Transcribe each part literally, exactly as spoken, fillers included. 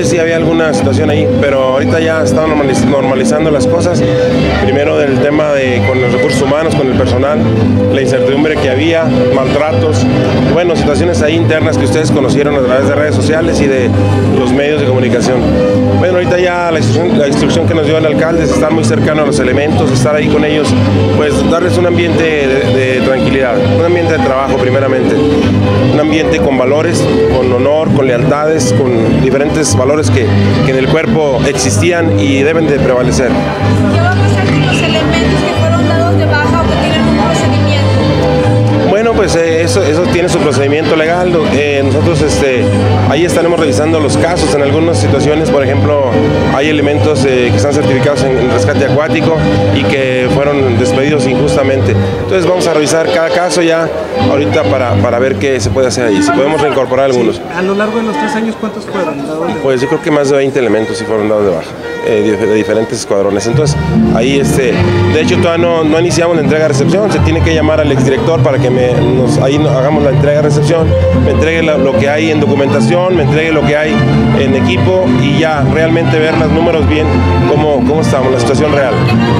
sí había alguna situación ahí, pero ahorita ya están normaliz normalizando las cosas. Primero del tema de con los recursos humanos, con el personal, la incertidumbre que había, maltratos, bueno, situaciones ahí internas que ustedes conocieron a través de redes sociales y de los medios de comunicación. Bueno, ahorita ya la instrucción, la instrucción que nos dio el alcalde es estar muy cercano a los elementos, estar ahí con ellos, pues darles un ambiente de, de tranquilidad, un ambiente de trabajo primeramente, un ambiente con valores, con honor, con lealtades, con diferentes valores que, que en el cuerpo existían y deben de prevalecer. ¿Qué va a pasar con los elementos que fueron dados de baja o que tienen un procedimiento? Bueno, pues eh, eso, eso tiene su procedimiento legal. Eh, nosotros este, ahí estaremos revisando los casos. En algunas situaciones, por ejemplo, hay elementos eh, que están certificados en, en rescate acuático y que fueron despedidos injustamente. Entonces vamos a revisar cada caso ya ahorita para, para ver qué se puede hacer ahí, si podemos reincorporar algunos. Sí, a lo largo de los tres años, ¿cuántos fueron dados de baja? Pues yo creo que más de veinte elementos sí fueron dados de baja, eh, de, de diferentes escuadrones. Entonces, ahí, este, de hecho, todavía no, no iniciamos la entrega-recepción, se tiene que llamar al exdirector para que me, nos, ahí hagamos la entrega-recepción, me entregue la, lo que hay en documentación, me entregue lo que hay en equipo y ya realmente ver los números bien, cómo, cómo estamos, la situación real.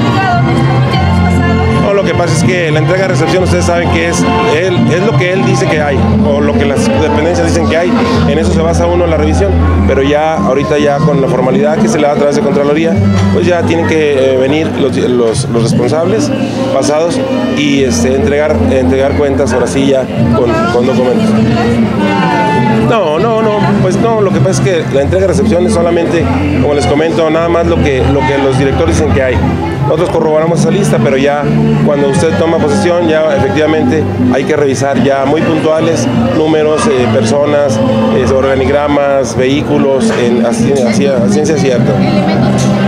No, lo que pasa es que la entrega de recepción, ustedes saben que es, él, es lo que él dice que hay, o lo que las dependencias dicen que hay, en eso se basa uno en la revisión, pero ya ahorita ya con la formalidad que se le da a través de Contraloría, pues ya tienen que eh, venir los, los, los responsables pasados y este, entregar, entregar cuentas ahora sí ya con, con documentos. No, no, no, pues no, lo que pasa es que la entrega de recepción es solamente, como les comento, nada más lo que, lo que los directores dicen que hay. Nosotros corroboramos esa lista, pero ya cuando usted toma posesión, ya efectivamente hay que revisar ya muy puntuales números, eh, personas, eh, organigramas, vehículos, en, así, así, a ciencia cierta.